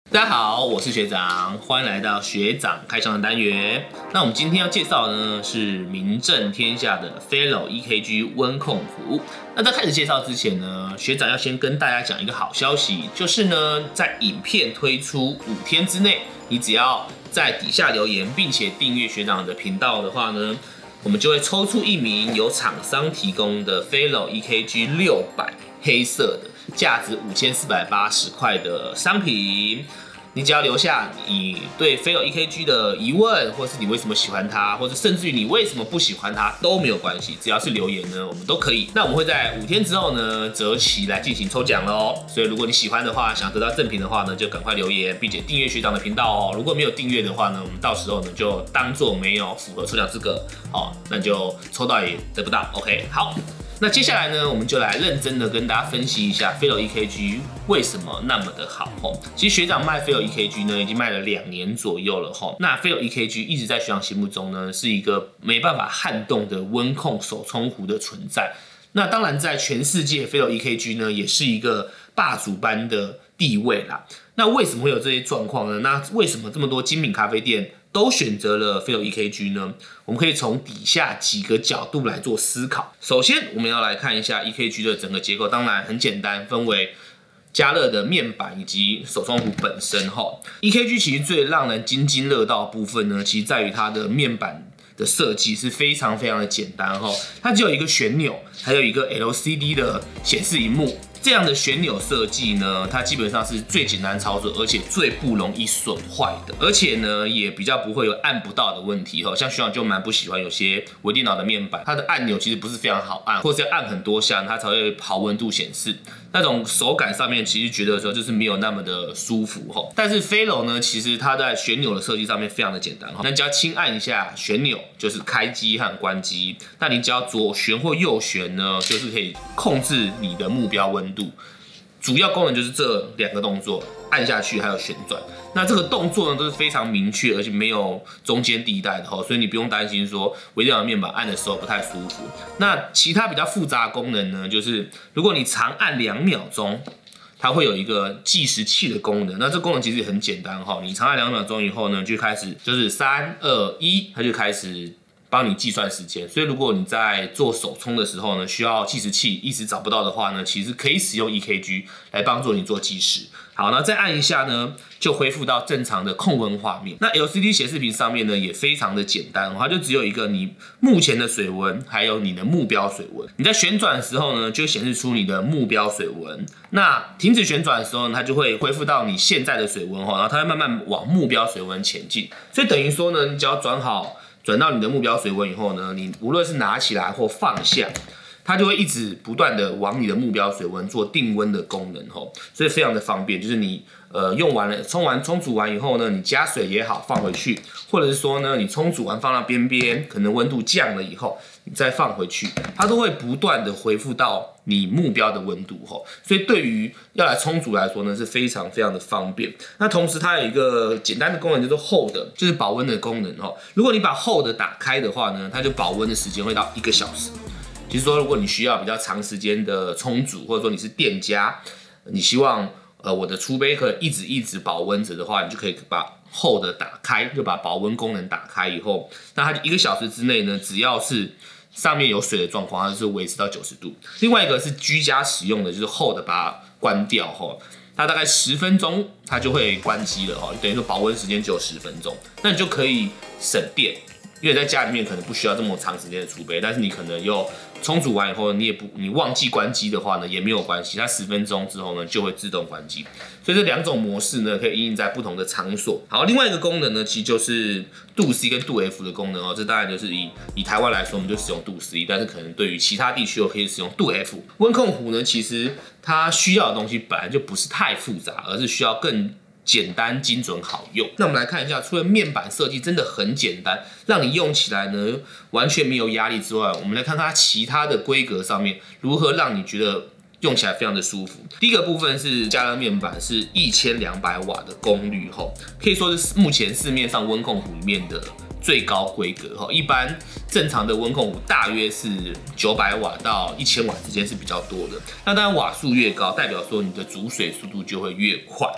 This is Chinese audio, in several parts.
大家好，我是学长，欢迎来到学长开箱的单元。那我们今天要介绍的呢是名震天下的 Fellow EKG 温控壶。那在开始介绍之前呢，学长要先跟大家讲一个好消息，就是呢，在影片推出5天之内，你只要在底下留言，并且订阅学长的频道的话呢，我们就会抽出1名由厂商提供的 Fellow EKG 600黑色的，价值5480块的商品。你只要留下你对 Fellow EKG 的疑问，或是你为什么喜欢它，或者甚至于你为什么不喜欢它都没有关系，只要是留言呢，我们都可以。那我们会在5天之后呢择期来进行抽奖喽。所以如果你喜欢的话，想得到赠品的话呢，就赶快留言，并且订阅学长的频道哦。如果没有订阅的话呢，我们到时候呢就当做没有符合抽奖资格，那就抽到也得不到。OK， 好。那接下来呢，我们就来认真的跟大家分析一下 Fellow EKG 为什么那么的好。其实学长卖 Fellow EKG 呢，已经卖了2年左右了。那 Fellow EKG 一直在学长心目中呢，是一个没办法撼动的温控手冲壶的存在。那当然，在全世界 Fellow EKG 呢，也是一个霸主般的地位啦。那为什么会有这些状况呢？那为什么这么多精品咖啡店都选择了 Fellow EKG 呢？我们可以从底下几个角度来做思考。首先，我们要来看一下 EKG 的整个结构，当然很简单，分为加热的面板以及手冲壶本身。EKG 其实最让人津津乐道的部分呢，其实在于它的面板的设计是非常的简单。它只有一个旋钮，还有一个 LCD 的显示萤幕。这样的旋钮设计呢，它基本上是最简单操作，而且最不容易损坏的，而且呢，也比较不会有按不到的问题。像学长就蛮不喜欢有些微电脑的面板，它的按钮其实不是非常好按，或是要按很多下，它才会跑温度显示。那种手感上面其实觉得说就是没有那么的舒服。但是 Fellow 呢，其实它在旋钮的设计上面非常的简单。那只要轻按一下旋钮，就是开机和关机。那你只要左旋或右旋呢，就是可以控制你的目标温度。主要功能就是这2个动作，按下去还有旋转。那这个动作呢都是非常明确，而且没有中间地带的，所以你不用担心说微电脑面板按的时候不太舒服。那其他比较复杂的功能呢，就是如果你长按2秒钟，它会有一个计时器的功能。那这功能其实也很简单，你长按2秒钟以后呢，就开始就是3、2、1，它就开始帮你计算时间。所以如果你在做手冲的时候呢，需要计时器一直找不到的话呢，其实可以使用 EKG 来帮助你做计时。好，那再按一下呢，就恢复到正常的控温画面。那 LCD 显示屏上面呢也非常的简单，它就只有一个你目前的水温，还有你的目标水温。你在旋转的时候呢，就会显示出你的目标水温。那停止旋转的时候呢，它就会恢复到你现在的水温，然后它会慢慢往目标水温前进。所以等于说呢，你只要转到你的目标水温以后呢，你无论是拿起来或放下，它就会一直不断的往你的目标水温做定温的功能。所以非常的方便，就是你用完了冲煮完以后呢，你加水也好放回去，或者是说呢，你冲煮完放到边边，可能温度降了以后，你再放回去，它都会不断的恢复到你目标的温度。所以对于要来冲煮来说呢，是非常的方便。那同时它有一个简单的功能，叫做 Hold， 就是保温的功能。如果你把 Hold 打开的话呢，它就保温的时间会到1个小时。就是说，如果你需要比较长时间的冲煮，或者说你是店家，你希望我的储杯可以一直保温着的话，你就可以把 Hold 打开，就把保温功能打开以后，那它1个小时之内呢，只要是上面有水的状况，它就是维持到90度。另外一个是居家使用的，就是 Hold 把它关掉它大概10分钟它就会关机了等于说保温时间只有10分钟，那你就可以省电。因为在家里面可能不需要这么长时间的储备，但是你可能又冲煮完以后，你忘记关机的话呢，也没有关系，它10分钟之后呢就会自动关机。所以这2种模式呢，可以应用在不同的场所。好，另外一个功能呢，其实就是镀 C 跟镀 F 的功能这当然就是以台湾来说，我们就使用镀 C， 但是可能对于其他地区可以使用镀 F。温控壶呢，其实它需要的东西本来就不是太复杂，而是需要更简单、精准、好用。那我们来看一下，除了面板设计真的很简单，让你用起来呢完全没有压力之外，我们来看看它其他的规格上面如何让你觉得用起来非常的舒服。第一个部分是加热面板是1200瓦的功率可以说是目前市面上温控壶里面的最高规格一般正常的温控壶大约是900瓦到1000瓦之间是比较多的。那当然瓦数越高，代表说你的煮水速度就会越快。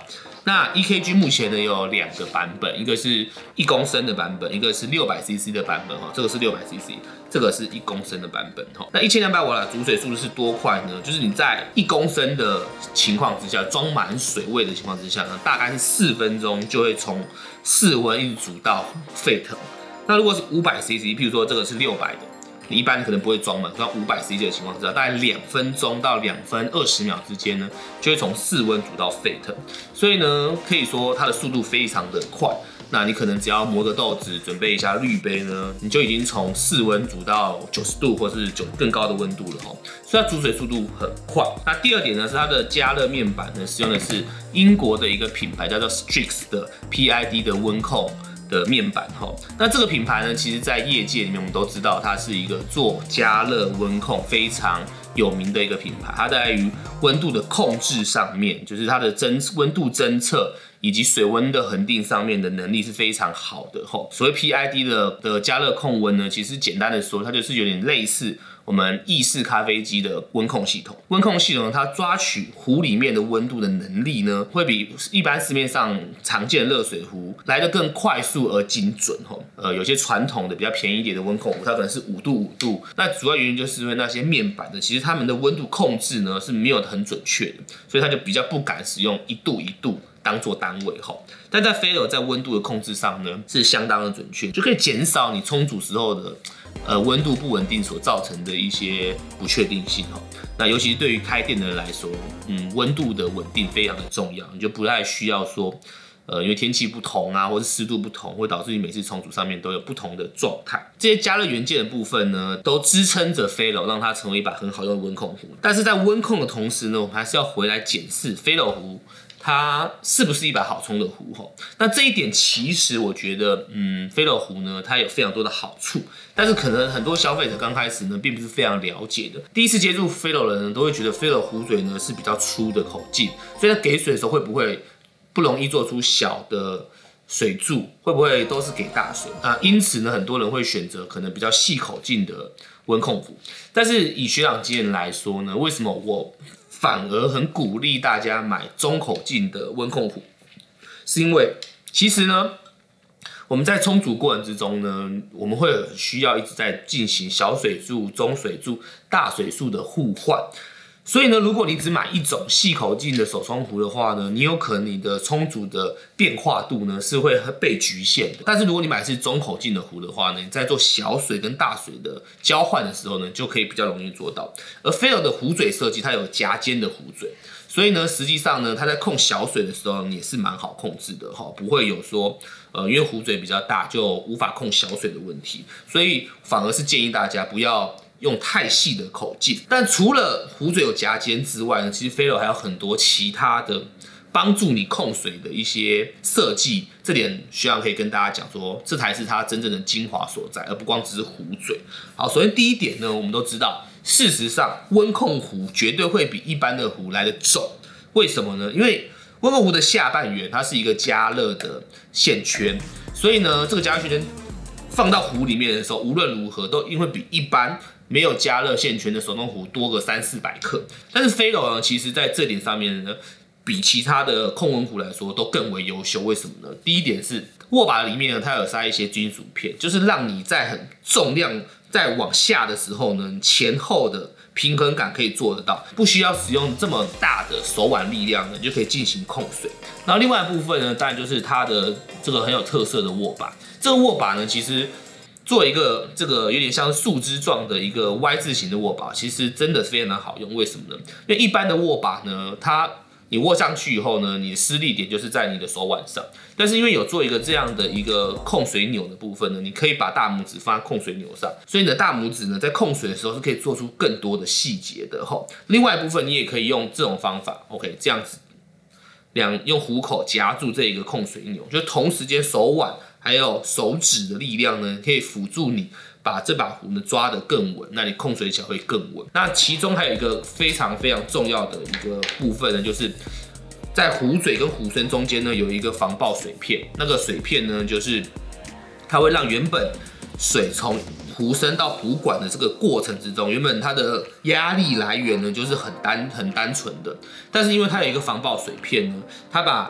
那 EKG 目前呢有2个版本，一个是1公升的版本，一个是600cc 的版本哈。这个是600cc， 这个是1公升的版本哈。那1200瓦的煮水速度是多快呢？就是你在1公升的情况之下，装满水位的情况之下呢，大概是4分钟就会从室温一直煮到沸腾。那如果是500cc， 譬如说这个是600的。你一般可能不会装满，装500cc 的情况之下，大概2分钟到2分20秒之间呢，就会从室温煮到沸腾。所以呢，可以说它的速度非常的快。那你可能只要磨个豆子，准备一下滤杯呢，你就已经从室温煮到90度或是更高的温度了哦。所以它煮水速度很快。那第二点呢，是它的加热面板呢，使用的是英国的一个品牌叫做 Strix 的 PID 的温控的面板哈。那这个品牌呢，其实在业界里面我们都知道，它是一个做加热温控非常有名的一个品牌。它在于温度的控制上面，就是它的温度侦测以及水温的恒定上面的能力是非常好的哈。所谓 PID 的加热控温呢，其实简单的说，它就是有点类似我们意式咖啡机的温控系统。温控系统它抓取壶里面的温度的能力呢，会比一般市面上常见的热水壶来得更快速而精准哈。有些传统的比较便宜一点的温控壶，它可能是5度5度。那主要原因就是因为那些面板的，其实它们的温度控制呢是没有很准确的，所以它就比较不敢使用1度1度当做单位哈。但在 Felo 在温度的控制上呢，是相当的准确，就可以减少你冲煮时候的温度不稳定所造成的一些不确定性哈。那尤其是对于开店的人来说，温度的稳定非常的重要，你就不太需要说，因为天气不同啊，或是湿度不同，会导致你每次冲煮上面都有不同的状态。这些加热元件的部分呢，都支撑着 Felo 让它成为一把很好用的温控壶。但是在温控的同时呢，我们还是要回来检视 Felo 壶它是不是一把好冲的壶哈？那这一点其实我觉得，Felo 壶呢，它有非常多的好处，但是可能很多消费者刚开始呢，并不是非常了解的。第一次接触 Felo 的人都会觉得 Felo 壶嘴呢是比较粗的口径，所以它给水的时候会不会不容易做出小的水柱，会不会都是给大水啊？因此呢，很多人会选择可能比较细口径的温控壶。但是以学长经验来说呢，为什么我反而很鼓励大家买中口径的温控壶？是因为其实呢，我们在冲煮过程之中呢，我们会需要一直在进行小水柱、中水柱、大水柱的互换。所以呢，如果你只买一种细口径的手冲壶的话呢，你有可能你的冲煮的变化度呢是会被局限的。但是如果你买的是中口径的壶的话呢，你在做小水跟大水的交换的时候呢，就可以比较容易做到。而 Felo 的壶嘴设计，它有夹尖的壶嘴，所以呢，实际上呢，它在控小水的时候也是蛮好控制的哈，不会有说因为壶嘴比较大就无法控小水的问题。所以反而是建议大家不要用太细的口径。但除了壶嘴有夹尖之外呢，其实 Felo 还有很多其他的帮助你控水的一些设计，这点学长可以跟大家讲说，这才是它真正的精华所在，而不光只是壶嘴。好，首先第一点呢，我们都知道，事实上温控壶绝对会比一般的壶来得重。为什么呢？因为温控壶的下半圆它是一个加热的线圈，所以呢，这个加热线圈放到壶里面的时候，无论如何都因为比一般没有加热线圈的手动壶多个300-400克。但是 Felo 呢，其实在这点上面呢，比其他的控温壶来说都更为优秀。为什么呢？第一点是握把里面呢，它有塞一些金属片，就是让你在很重量在往下的时候呢，前后的平衡感可以做得到，不需要使用这么大的手腕力量呢，就可以进行控水。然后另外一部分呢，当然就是它的这个很有特色的握把。这个握把呢，其实做一个这个有点像树枝状的一个 Y 字形的握把，其实真的是非常好用。为什么呢？因为一般的握把呢，你握上去以后呢，你的施力点就是在你的手腕上。但是因为有做一个这样的一个控水钮的部分呢，你可以把大拇指放在控水钮上，所以你的大拇指呢在控水的时候是可以做出更多的细节的吼。另外一部分你也可以用这种方法 ，OK， 这样子用虎口夹住这个控水钮，就同时间手腕还有手指的力量呢，可以辅助你把这把壶呢抓得更稳，那你控水起来会更稳。那其中还有一个非常非常重要的一个部分呢，就是在壶嘴跟壶身中间呢有一个防爆水片，那个水片呢就是它会让原本水从壶身到壶管的这个过程之中，原本它的压力来源呢就是很单纯的，但是因为它有一个防爆水片呢，它把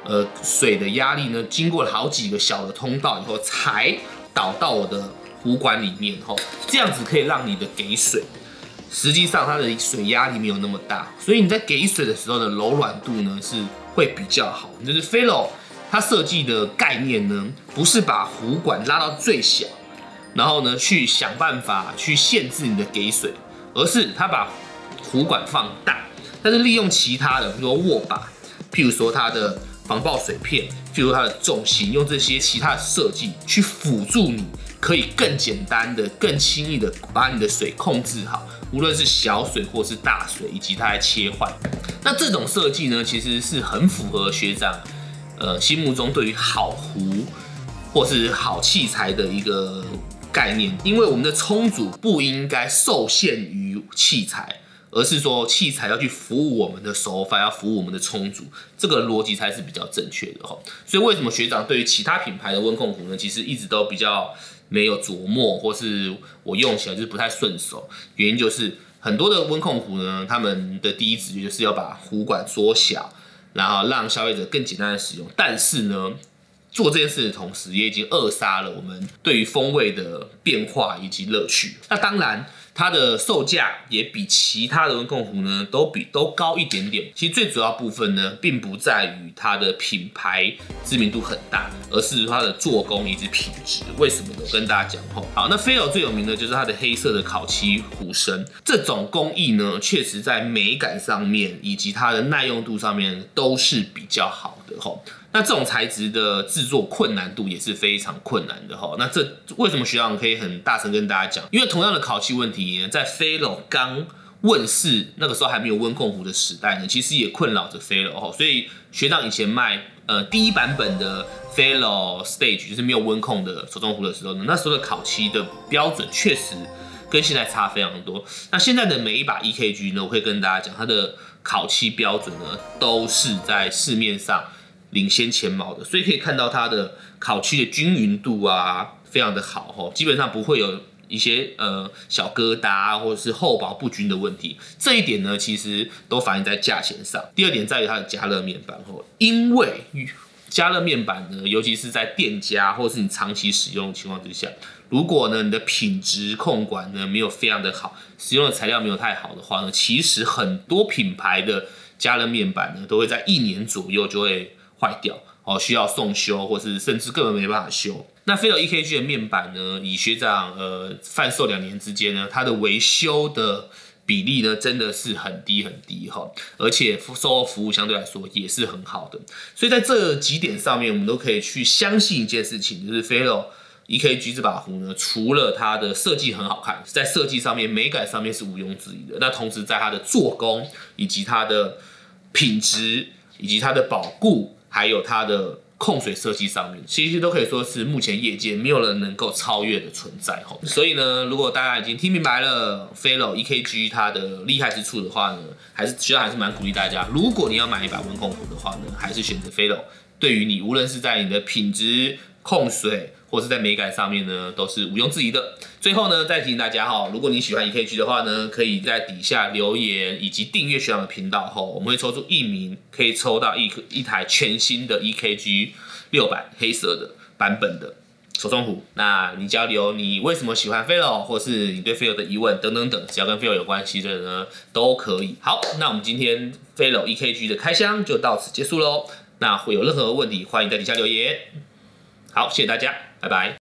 水的压力呢，经过了好几个小的通道以后，才导到我的壶管里面吼，这样子可以让你的给水，实际上它的水压力没有那么大，所以你在给水的时候的柔软度呢是会比较好。就是 Felo 它设计的概念呢，不是把壶管拉到最小，然后呢去想办法去限制你的给水，而是它把壶管放大，但是利用其他的，比如说握把，譬如说它的防爆水片，譬如它的重心，用这些其他的设计去辅助你，可以更简单的、更轻易的把你的水控制好，无论是小水或是大水，以及它的切换。那这种设计呢，其实是很符合学长心目中对于好壶或是好器材的一个概念，因为我们的冲煮不应该受限于器材。而是说器材要去服务我们的手法，要服务我们的冲煮，这个逻辑才是比较正确的哈。所以为什么学长对于其他品牌的温控壶呢，其实一直都比较没有琢磨，或是我用起来就是不太顺手。原因就是很多的温控壶呢，他们的第一直觉就是要把壶管缩小，然后让消费者更简单的使用。但是呢，做这件事的同时，也已经扼杀了我们对于风味的变化以及乐趣。那当然，它的售价也比其他的温控壶呢都高一点点。其实最主要部分呢，并不在于它的品牌知名度很大，而是它的做工以及品质。为什么呢？我跟大家讲吼。好，那Felo最有名的就是它的黑色的烤漆壶身，这种工艺呢，确实在美感上面以及它的耐用度上面都是比较好的吼。那这种材质的制作困难度也是非常困难的哈。那这为什么学长可以很大声跟大家讲？因为同样的烤漆问题，在 Felo 刚问世那个时候还没有温控壶的时代呢，其实也困扰着 Felo 哈。所以学长以前卖第一版本的 Felo Stage 就是没有温控的手冲壶的时候呢，那时候的烤漆的标准确实跟现在差非常多。那现在的每一把 EKG 呢，我会跟大家讲，它的烤漆标准呢都是在市面上领先前茅的，所以可以看到它的烤漆的均匀度啊，非常的好吼，基本上不会有一些小疙瘩或者是厚薄不均的问题。这一点呢，其实都反映在价钱上。第二点在于它的加热面板吼，因为加热面板呢，尤其是在店家或是你长期使用的情况之下，如果呢你的品质控管呢没有非常的好，使用的材料没有太好的话呢，其实很多品牌的加热面板呢都会在1年左右就会坏掉哦，需要送修，或是甚至根本没办法修。那Felo EKG 的面板呢，以学长贩售2年之间呢，它的维修的比例呢真的是很低很低哈，而且售后服务相对来说也是很好的。所以在这几点上面，我们都可以去相信一件事情，就是 Felo EKG 这把壶呢，除了它的设计很好看，在设计上面、美感上面是毋庸置疑的。那同时在它的做工以及它的品质以及它的保固，还有它的控水设计上面，其实都可以说是目前业界没有人能够超越的存在吼。所以呢，如果大家已经听明白了 Felo EKG 它的厉害之处的话呢，学长还是蛮鼓励大家，如果你要买一把温控壶的话呢，还是选择 Felo。对于你无论是在你的品质、控水，或是在美感上面呢，都是毋庸置疑的。最后呢，再提醒大家哈，如果你喜欢 EKG 的话呢，可以在底下留言以及订阅学长的频道后，我们会抽出1名，可以抽到一台全新的 EKG 6版黑色的版本的手冲壶。那你只要留你为什么喜欢 Felo， 或是你对 Felo 的疑问等等等，只要跟 Felo 有关系的呢，都可以。好，那我们今天 Felo EKG 的开箱就到此结束喽。那会有任何问题，欢迎在底下留言。好，谢谢大家，拜拜。